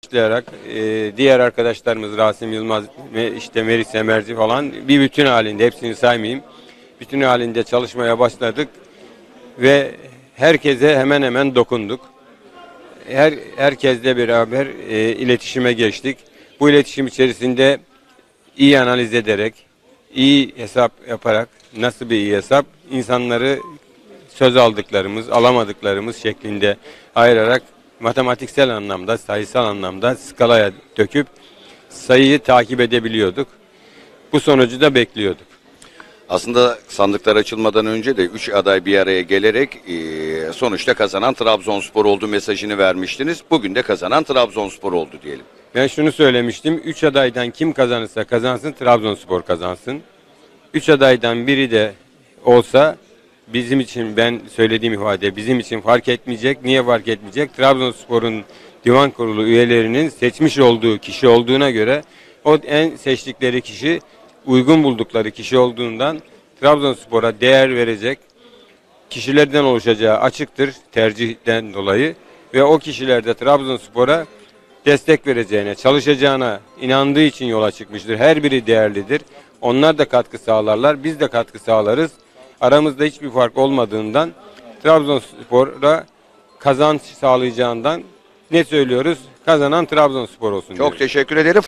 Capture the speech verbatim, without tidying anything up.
başlayarak e, diğer arkadaşlarımız Rasim Yılmaz ve işte Meriç Semerci falan bir bütün halinde, hepsini saymayayım, bütün halinde çalışmaya başladık ve herkese hemen hemen dokunduk. Her herkesle beraber e, iletişime geçtik. Bu iletişim içerisinde iyi analiz ederek, iyi hesap yaparak, nasıl bir iyi hesap, insanları söz aldıklarımız, alamadıklarımız şeklinde ayırarak matematiksel anlamda, sayısal anlamda skalaya döküp sayıyı takip edebiliyorduk. Bu sonucu da bekliyorduk. Aslında sandıklar açılmadan önce de üç aday bir araya gelerek e, sonuçta kazanan Trabzonspor oldu mesajını vermiştiniz. Bugün de kazanan Trabzonspor oldu diyelim. Ben şunu söylemiştim, üç adaydan kim kazanırsa kazansın, Trabzonspor kazansın. Üç adaydan biri de olsa bizim için, ben söylediğim ifade bizim için fark etmeyecek. Niye fark etmeyecek? Trabzonspor'un divan kurulu üyelerinin seçmiş olduğu kişi olduğuna göre o en seçtikleri kişi uygun buldukları kişi olduğundan Trabzonspor'a değer verecek kişilerden oluşacağı açıktır tercihten dolayı ve o kişiler de Trabzonspor'a destek vereceğine, çalışacağına inandığı için yola çıkmıştır. Her biri değerlidir. Onlar da katkı sağlarlar, biz de katkı sağlarız. Aramızda hiçbir fark olmadığından Trabzonspor'a kazanç sağlayacağından ne söylüyoruz? Kazanan Trabzonspor olsun Çok diyoruz. teşekkür ederim.